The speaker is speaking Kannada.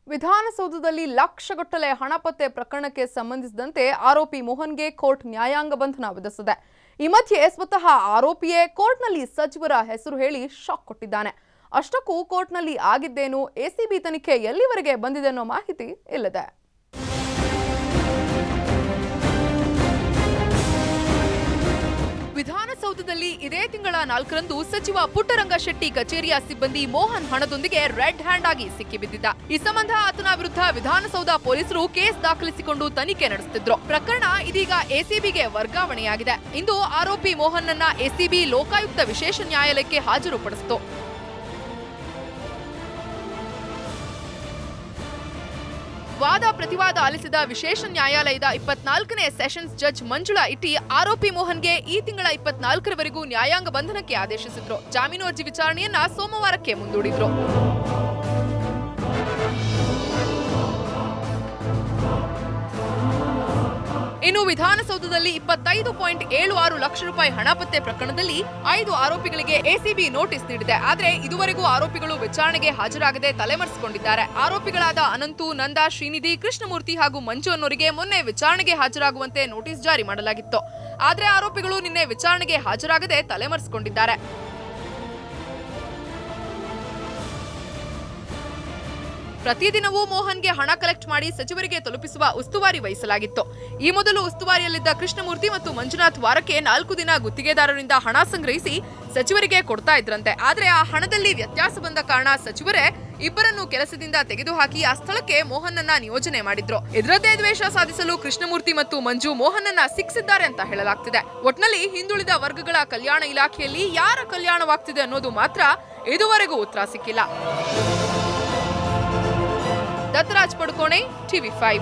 ವಿಧಾನಸೌಧದಲ್ಲಿ ಲಕ್ಷಗಟ್ಟಲೆ ಹಣ ಪತ್ತೆ ಪ್ರಕರಣಕ್ಕೆ ಸಂಬಂಧಿಸಿದಂತೆ ಆರೋಪಿ ಮೋಹನ್ಗೆ ಕೋರ್ಟ್ ನ್ಯಾಯಾಂಗ ಬಂಧನ ವಿಧಿಸಿದೆ. ಈ ಮಧ್ಯೆ ಸ್ವತಃ ಆರೋಪಿಯೇ ಕೋರ್ಟ್ನಲ್ಲಿ ಸಚಿವರ ಹೆಸರು ಹೇಳಿ ಶಾಕ್ ಕೊಟ್ಟಿದ್ದಾನೆ. ಅಷ್ಟಕ್ಕೂ ಕೋರ್ಟ್ನಲ್ಲಿ ಆಗಿದ್ದೇನು, ಎಸಿಬಿ ತನಿಖೆ ಎಲ್ಲಿವರೆಗೆ ಬಂದಿದೆ ಅನ್ನೋ ಮಾಹಿತಿ ಇಲ್ಲಿದೆ. ವಿಧಾನಸೌಧದಲ್ಲಿ ಇದೇ ತಿಂಗಳ 4ರಂದು ಸಚಿವ ಪುಟ್ಟರಂಗಶೆಟ್ಟಿ ಕಚೇರಿಯ ಸಿಬ್ಬಂದಿ ಮೋಹನ್ ಹಣದೊಂದಿಗೆ ರೆಡ್ ಹ್ಯಾಂಡ್ ಆಗಿ ಸಿಕ್ಕಿಬಿದ್ದಿದ್ದ. ಈ ಸಂಬಂಧ ಆತನ ವಿರುದ್ಧ ವಿಧಾನಸೌಧ ಪೊಲೀಸರು ಕೇಸ್ ದಾಖಲಿಸಿಕೊಂಡು ತನಿಖೆ ನಡೆಸುತ್ತಿದ್ರು. ಪ್ರಕರಣ ಇದೀಗ ಎಸಿಬಿಗೆ ವರ್ಗಾವಣೆಯಾಗಿದೆ. ಇಂದು ಆರೋಪಿ ಮೋಹನ್ನನ್ನ ಎಸಿಬಿ ಲೋಕಾಯುಕ್ತ ವಿಶೇಷ ನ್ಯಾಯಾಲಯಕ್ಕೆ ಹಾಜರುಪಡಿಸಿತು. ವಾದ ಪ್ರತಿವಾದ ಆಲಿಸಿದ ವಿಶೇಷ ನ್ಯಾಯಾಲಯದ 24ನೇ ಸೆಷನ್ಸ್ ಜಡ್ಜ್ ಮಂಜುಳಾ ಇಟ್ಟಿ ಆರೋಪಿ ಮೋಹನ್ಗೆ ಈ ತಿಂಗಳ 24ರವರೆಗೂ ನ್ಯಾಯಾಂಗ ಬಂಧನಕ್ಕೆ ಆದೇಶಿಸಿದ್ರು. ಜಾಮೀನು ಅರ್ಜಿ ವಿಚಾರಣೆಯನ್ನ ಸೋಮವಾರಕ್ಕೆ ಮುಂದೂಡಿದ್ರು. ಇನ್ನು ವಿಧಾನಸೌಧದಲ್ಲಿ 25.76 ಲಕ್ಷ ರೂಪಾಯಿ ಹಣ ಪತ್ತೆ ಪ್ರಕರಣದಲ್ಲಿ 5 ಆರೋಪಿಗಳಿಗೆ ಎಸಿಬಿ ನೋಟಿಸ್ ನೀಡಿದೆ. ಆದರೆ ಇದುವರೆಗೂ ಆರೋಪಿಗಳು ವಿಚಾರಣೆಗೆ ಹಾಜರಾಗದೆ ತಲೆಮರೆಸಿಕೊಂಡಿದ್ದಾರೆ. ಆರೋಪಿಗಳಾದ ಅನಂತು, ನಂದ, ಶ್ರೀನಿಧಿ, ಕೃಷ್ಣಮೂರ್ತಿ ಹಾಗೂ ಮಂಜು ಅನ್ನೋರಿಗೆ ಮೊನ್ನೆ ವಿಚಾರಣೆಗೆ ಹಾಜರಾಗುವಂತೆ ನೋಟಿಸ್ ಜಾರಿ ಮಾಡಲಾಗಿತ್ತು. ಆದರೆ ಆರೋಪಿಗಳು ನಿನ್ನೆ ವಿಚಾರಣೆಗೆ ಹಾಜರಾಗದೆ ತಲೆಮರೆಸಿಕೊಂಡಿದ್ದಾರೆ. ಪ್ರತಿದಿನವೂ ಮೋಹನ್ಗೆ ಹಣ ಕಲೆಕ್ಟ್ ಮಾಡಿ ಸಚಿವರಿಗೆ ತಲುಪಿಸುವ ಉಸ್ತುವಾರಿ ವಹಿಸಲಾಗಿತ್ತು. ಈ ಮೊದಲು ಉಸ್ತುವಾರಿಯಲ್ಲಿದ್ದ ಕೃಷ್ಣಮೂರ್ತಿ ಮತ್ತು ಮಂಜುನಾಥ್ ವಾರಕ್ಕೆ 4 ದಿನ ಗುತ್ತಿಗೆದಾರರಿಂದ ಹಣ ಸಂಗ್ರಹಿಸಿ ಸಚಿವರಿಗೆ ಕೊಡ್ತಾ ಇದ್ರಂತೆ. ಆದರೆ ಆ ಹಣದಲ್ಲಿ ವ್ಯತ್ಯಾಸ ಬಂದ ಕಾರಣ ಸಚಿವರೇ ಇಬ್ಬರನ್ನು ಕೆಲಸದಿಂದ ತೆಗೆದುಹಾಕಿ ಆ ಸ್ಥಳಕ್ಕೆ ಮೋಹನ್ನನ್ನ ನಿಯೋಜನೆ ಮಾಡಿದ್ರು. ಇದರದ್ದೇ ದ್ವೇಷ ಸಾಧಿಸಲು ಕೃಷ್ಣಮೂರ್ತಿ ಮತ್ತು ಮಂಜು ಮೋಹನ್ನನ್ನ ಸಿಕ್ಕಿಸಿದ್ದಾರೆ ಅಂತ ಹೇಳಲಾಗ್ತಿದೆ. ಒಟ್ನಲ್ಲಿ ಹಿಂದುಳಿದ ವರ್ಗಗಳ ಕಲ್ಯಾಣ ಇಲಾಖೆಯಲ್ಲಿ ಯಾರ ಕಲ್ಯಾಣವಾಗ್ತಿದೆ ಅನ್ನೋದು ಮಾತ್ರ ಇದುವರೆಗೂ ಉತ್ತರ ಸಿಕ್ಕಿಲ್ಲ. ದತ್ತರಾಜ್ ಪಡುಕೋಣೆ, TV5.